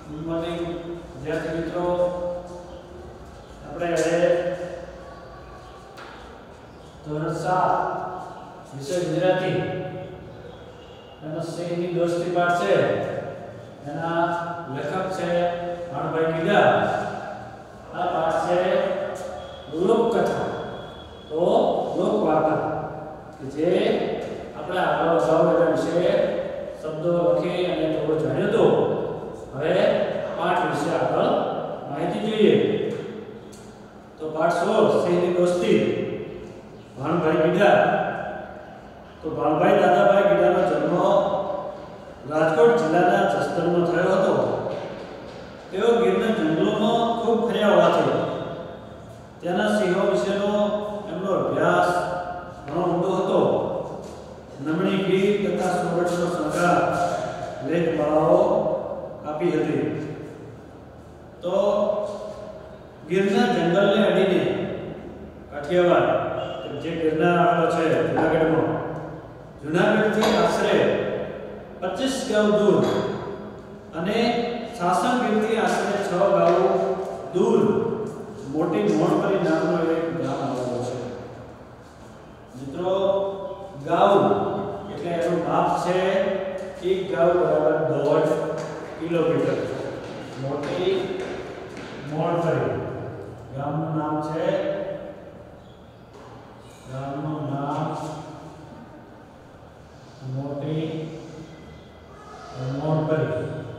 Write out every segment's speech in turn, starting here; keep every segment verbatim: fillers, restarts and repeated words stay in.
Good morning વિદ્યાર્થી મિત્રો, આપણે હવે ધોરણ સાત વિષય ગુજરાતી એનો સેની દોસ્તી પાઠ છે. એના લેખક છે ભાણભાઈ ગીડા. આ પાઠ છે લોકકથા તો લોકવાર્તા કે જે આપણે આગળ અગાઉ એના વિશે શબ્દો લખી અને થોડું જાણ્યું તો હવે પાઠ વિશે આગળ માહિતી જોઈએ. તો પાઠ સોળ સેની દોસ્તી ભાણભાઈ ગીડા. તો ભાણભાઈ દાદાભાઈ ગીડાનો જન્મ રાજકોટ જિલ્લાના જસદણમાં થયો હતો. તેઓ ગીરના જંગલોમાં ખૂબ ફર્યા હોવાથી ત્યાંના સિંહો વિશેનો એમનો અભ્યાસ ઘણો ઊંડો હતો. નમણી ગીર તથા સોરઠનો સંગ્રહ લેખમાળાઓ આપી હતી. તો ગીરના જંગલને અડીને કાઠિયાવાડ જે ગીરના આવેલો છે જૂનાગઢમાં, જૂનાગઢથી આશરે પચીસ ગાંવ દૂર અને સાસણગીરથી આશરે છ ગાંવ દૂર મોટી મોણપરી નામનો એક ગામ આવેલો છે. મિત્રો, ગાંવ એટલે એનું માપ છે એક ગાંવ બરાબર દોઢ કિલોમીટર. મોટી મોણપરી ગામનું નામ છે ગામનું નામ મોટી મોણપરી.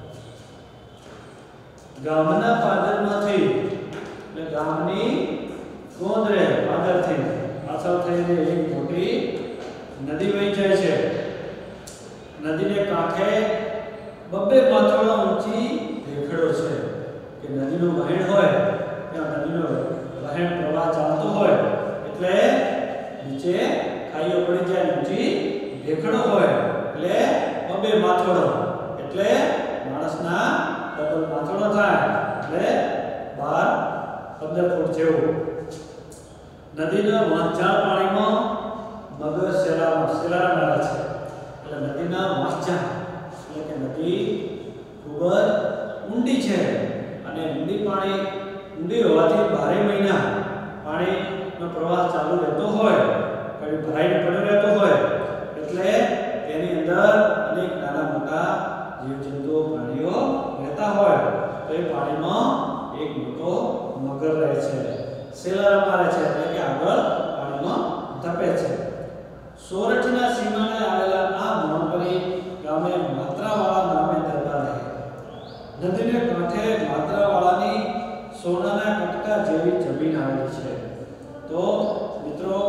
ગામના પાદરમાંથી એટલે ગામની ગોંદરે પાદરથી પાછળ થઈને એક મોટી નદી વહી જાય છે. નદીને કાંઠે બબ્બે માથાળા ઊંચી ભેખડો છે કે નદીનું વહેણ હોય ત્યાં નદીનો વહેણ પ્રવાહ ચાલતો હોય એટલે નીચે ખાઈઓ પડી જાય, ઊંચી ભેખડો હોય એટલે બબ્બે માથાળો એટલે માણસના ડબલ માથાળો થાય એટલે બાર પંદર ફૂટ જેવું. નદીના વાંચાણ પાણીમાં મગર શેલામાં શેલા મળે છે એટલે નદીના વાંચાણ એટલે કે નદી ખૂબ જ ઊંડી છે અને ઊંડી પાણી ઊંડી હોવાથી બારે મહિના પાણીનો પ્રવાહ ચાલુ રહેતો હોય, કઈ ભરાઈને પડ્યો રહેતો હોય એટલે તેની અંદર અનેક નાના મોટા જીવજંતુઓ પ્રાણીઓ રહેતા હોય. તો એ પાણીમાં એક મોટો મગર રહે છે, શેલા મારે છે એટલે કે આગળ પાણીમાં ધપે છે. સોરઠના સીમાને આવેલા આ મોણપરી ગામે માત્રાવાળા નામે દરબાર રહે. નદીને કાંઠે માત્રાવાળાની સોનાના કટકા જેવી જમીન આવેલી છે. તો મિત્રો,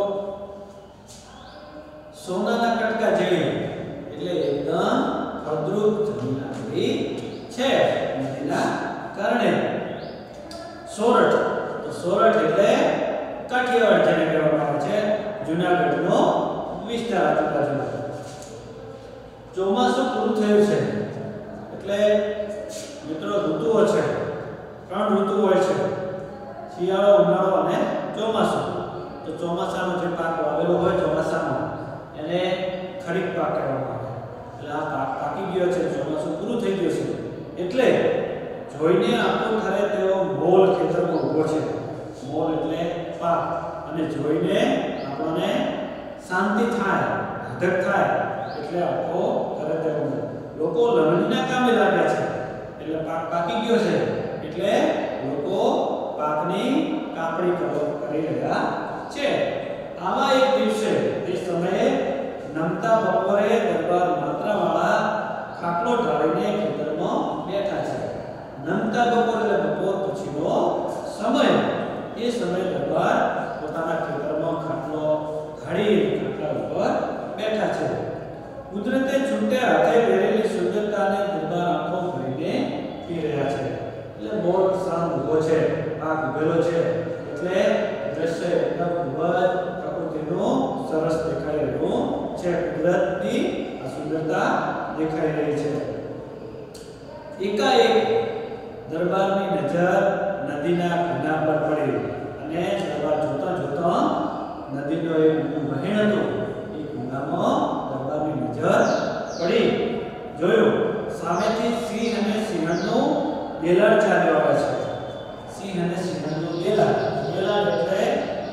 સોનાના કટકા જેવી એટલે એકદમ ફળદ્રુપ જમીન આવેલી છે નદીના કારણે. સોરઠ તો સોરઠ એટલે કાઠિયાવાડ જેને કહેવામાં આવે છે, જૂનાગઢનો વિસ્તાર આજુબાજુનો. ચોમાસું પૂરું થયું છે એટલે મિત્રો ઋતુઓ છે, ત્રણ ઋતુ હોય છે, શિયાળો, ઉનાળો અને ચોમાસું. તો ચોમાસાનો જે પાક વાવેલો હોય ચોમાસામાં એને ખરીફ પાક કહેવામાં આવે. એટલે આ પાક પાકી ગયો છે, ચોમાસું પૂરું થઈ ગયું છે એટલે જોઈને આપણો થારે તેઓ મોલ ખેતરમાં ઊભો છે. મોલ એટલે પાક, અને જોઈને આપણને શાંતિ થાય, ધક થાય એટલે આખો થારે તેઓ લોકો લણણીના કામે લાગ્યા છે. એટલે પાક પાકી ગયો છે એટલે લોકો પાકની કાપણી કરી રહ્યા છે. આવા એક દિવસે તે સમયે નમતા બપોરે દરબાર માત્રાવાળા ખાટલો ઢાળીને ખેતરમાં બેઠા છે. નમતા બપોર એટલે બપોર પછીનો સમય. એ સમયે દરબાર પોતાના ખેતરમાં ખાટલો ઢાળી ખાટલા ઉપર બેઠા છે. કુદરતે છૂટે હાથે વેરેલી સુંદરતાને દરબાર આંખો ભરીને પી રહ્યા છે. એટલે મોર સામ ઉભો છે, પાક ઉભેલો છે એટલે દ્રશ્ય એકદમ ખૂબ જ પ્રકૃતિનું સરસ દેખાઈ રહ્યું છે. કુદરતની આ સુંદરતા દેખાઈ રહી છે. એકાએક દરબારની નજર નદીના કિનારા પર પડી અને દરબાર જોતા જોતા નદીનો એક વહેણ હતો એ ગુનામાં દરબારની નજર પડી. જોયું સામેથી સિંહ અને સિંહણનું બેલાડ ચાલ્યો આવે છે. સિંહ અને સિંહણનો બેલાડ. બેલાડ એટલે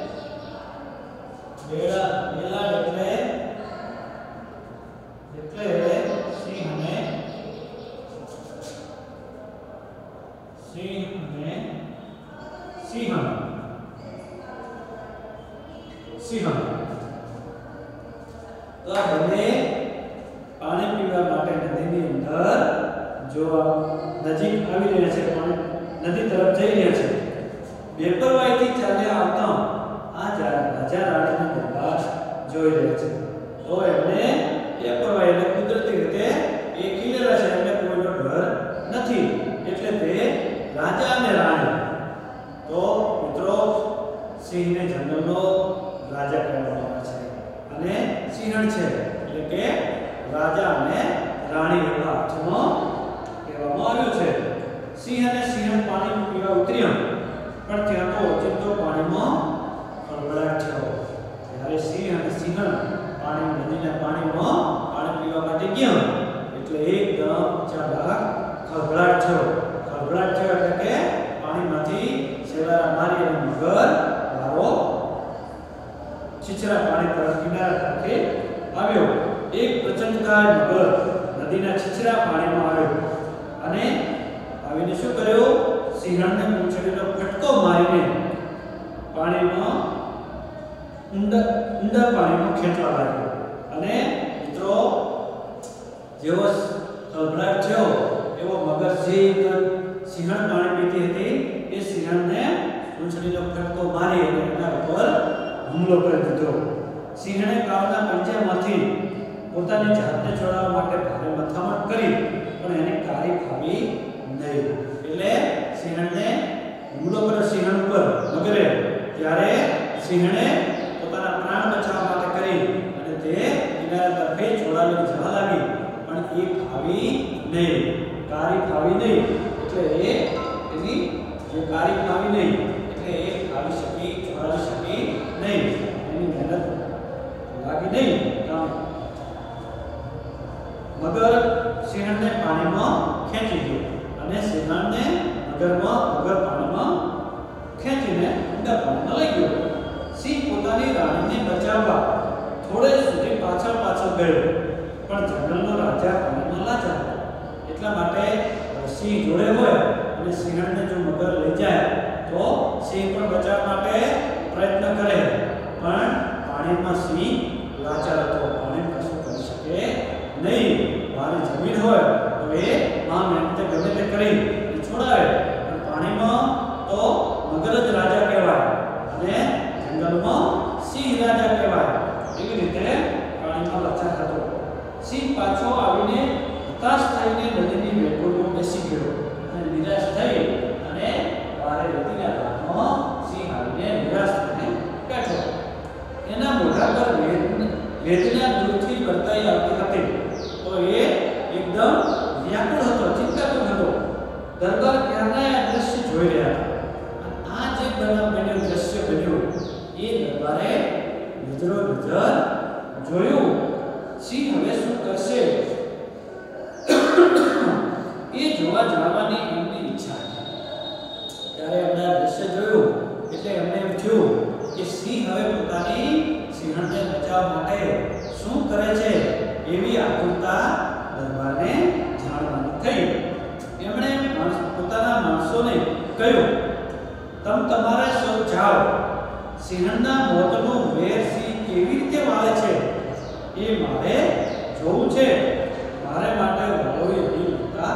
બેલા બેલાડ એટલે એટલે સિંહ અને સિંહ અને સિંહણ સિંહણ તો આ બંને પાણી પીવા માટે નદીની અંદર જો નજીક આવી રહ્યા છે, પાણી નદી તરફ જઈ રહ્યા છે. બેપરવાહીથી ચાલ્યા આવતા આ રાજા રાણીના દરબાર જોઈ રહ્યા છે. તો એમને બેપરવાહી એટલે કુદરતી રીતે એ ખીલેલા છે, એમને કોઈનો ડર નથી. એટલે તે રાજા અને રાણી. તો મિત્રો સિંહને જંગલનો રાજા કહેવામાં આવે છે અને સિંહણ છે એટલે કે રાજા અને રાણી એવા અર્થમાં કહેવામાં આવ્યું છે. સિંહ અને સિંહણ પાણી પીવા ઉતર્યા, પણ ત્યાં તો ઓચિંતો પાણીમાં ખળભળાટ થયો. જ્યારે સિંહ અને સિંહણ પાણી નદીના પાણીમાં પાણી પીવા માટે ગયા એટલે એકદમ અચાનક ખળભળાટ થયો. ખળભળાટ થયો એટલે કે પાણીમાંથી શેવાળા મારી અને મગર વારો છીછરા પાણી તરફ કિનારા તરફે આવ્યો. એક પ્રચંડકાય મગર નદીના છીછરા પાણીમાં આવ્યો અને આવીને શું કર્યું? સિંહણને પૂંછડીનો ફટકો મારીને પાણીમાં ઊંડા ઊંડા પાણીમાં ખેંચવા લાગ્યો. અને મિત્રો જેવો ખળભળાટ થયો એવો મગર સિંહણ પાણી પીતી હતી એ સિંહણને પૂંછડીનો ફટકો મારી અને એના ઉપર હુમલો કરી દીધો. સિંહણે કાળના પંજામાંથી પોતાની જાતને છોડાવવા માટે ભારે મથામણ કરી, પણ એને કારી ખાવી નહીં. એટલે સિંહણને હુમલો કર્યો સિંહણ ઉપર મગરે. ત્યારે સિંહણે પોતાના પ્રાણ બચાવવા માટે કરી અને તે કિનારા તરફે છોડાવી જવા લાગી, પણ એ ખાવી નહીં, કારી ખાવી નહીં. એટલે એ એની જે કારી ખાવી નહીં એટલે એ ખાવી શકી, છોડાવી શકી નહીં. એની મહેનત લાગી નહીં. મગર સિંહણને પાણીમાં ખેંચી ગયો અને સિંહણને મગરમાં મગર પાણીમાં ખેંચીને ઊંડા પાણીમાં લઈ ગયો. સિંહ પોતાની રાણીને બચાવવા થોડે સુધી પાછળ પાછળ ગયો, પણ જંગલનો રાજા પાણીમાં લાચાર. એટલા માટે સિંહ જોડે હોય અને સિંહણને જો મગર લઈ જાય તો સિંહ પણ બચાવવા માટે પ્રયત્ન કરે, પણ પાણીમાં સિંહ લાચાર હતો, પાણી કશું કરી શકે નહીં. મારી જમીન હોય તો એ આ મહેનતે ગમે તે કરી છોડાવે, પણ પાણીમાં તો મગર જ રાજા કહેવાય અને જંગલમાં સિંહ રાજા કહેવાય. એવી રીતે પાણીમાં લાચાર હતો. સિંહ પાછો આવીને હતાશ થઈને નદીની વેકોળમાં બેસી ગયો અને નિરાશ થઈ અને વારે રેતીના ઘાટમાં સિંહ આવીને નિરાશ થઈને બેઠો. એના મોઢા પર વેદના દૂરથી વર્તાઈ આવતી હતી. તો એ એકદમ વ્યાકુળ હતો, ચિંતાતુર હતો. દરબાર ક્યારના આ દ્રશ્ય જોઈ રહ્યા હતા. આ જે બનાવ બન્યો, દ્રશ્ય બન્યું, એ દરબારે નજરો નજર જોયું. સિંહ હવે શું કરશે એ જોવા જવાની એમની ઈચ્છા હતી. ત્યારે એમણે આ દ્રશ્ય જોયું એટલે એમને એમ થયું કે સિંહ હવે પોતાની સિંહણને બચાવવા માટે શું કરે છે એવી આતુરતા દરબારને જાણવાની થઈ. એમણે પોતાના માણસોને કહ્યું, તમ તમારે સૌ જાઓ, સિંહણના મોતનું વેર સિંહ કેવી રીતે વાળે છે એ મારે જોવું છે. મારે માટે વાળોએ નહીં લેતા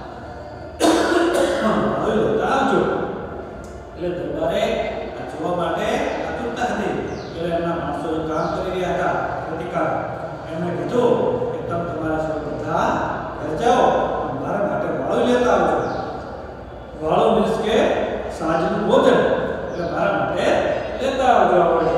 વાળોએ લેતા આવજો. એટલે દરબારે આ જોવા માટે આતુરતા હતી. એટલે એમના માણસો કામ કરી રહ્યા હતા, પ્રતિકાર. એમણે કીધું કે તમે તમારા સૌ બધા ઘર જાઓ, મારા માટે વાળો લેતા આવજો. વાળો મીન્સ કે સાંજનું ભોજન, એટલે મારા માટે લેતા આવજો.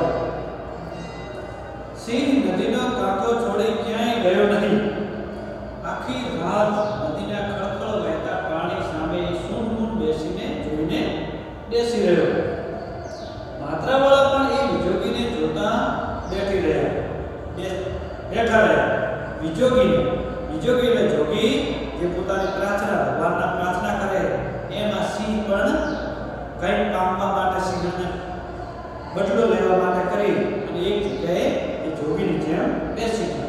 સિંહ નદીનો કાંઠો છોડી ક્યાંય ગયો નહીં. આખી રાત નદીના ખળખળ વહેતા પાણી સામે સૂન બેસીને જોઈને બેસી રહ્યો. માત્રાવાળા પણ એ વિજોગીને જોતા બેઠી રહ્યા બેઠા રહ્યા. વિજોગીને વિજોગી એટલે જોગી જે પોતાની પ્રાર્થના ભગવાનના પ્રાર્થના કરે એ સિંહ પણ કંઈક પામવા માટે સિંહને બદલો લેવા માટે કરી અને એક જગ્યાએ એ જોગીની જેમ બેસી ગયો.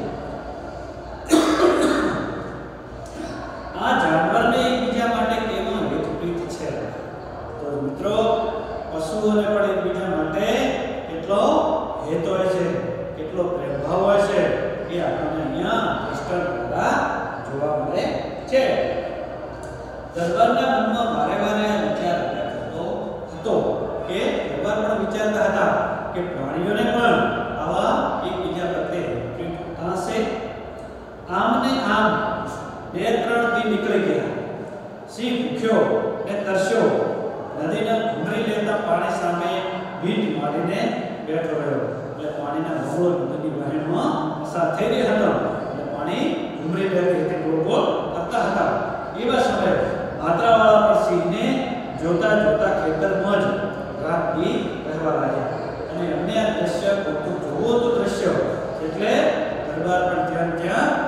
આ જાનવરને એકબીજા માટે કેવા હિતપ્રીત છે. તો મિત્રો પશુઓને પણ એકબીજા માટે કેટલો હેત હોય છે, કેટલો પ્રેમભાવ હોય છે એ આપણને અહીંયા દ્રષ્ટાંત દ્વારા જોવા મળે છે. દરબારના મનમાં વારે વારે વિચાર આવ્યા કરતો હતો કે દરબાર પણ વિચારતા હતા કે પ્રાણીઓને પણ આવા એકબીજા પ્રત્યે પ્રેમ હશે. આમ ને આમ બે ત્રણ દી નીકળી ગયા. સિંહ ભૂખ્યો ને તરસ્યો નદીના ઘૂમરી લેતા પાણી સામે ભીંત મારીને બેઠો રહ્યો. એટલે પાણીના ભોળો નદીની વહેણમાં પસાર થઈ રહ્યા હતા એટલે પાણી ઘૂમરી લેતી હતી, ગોળ ગોળ કરતા હતા. એવા સમયે માત્રાવાળા પર સિંહને જોતા જોતા ખેતરમાં જ રાત દી રહેવા લાગ્યા. અને અમને આ દ્રશ્ય જોવું હતું દ્રશ્ય એટલે દરબાર પણ ત્યાં ત્યાં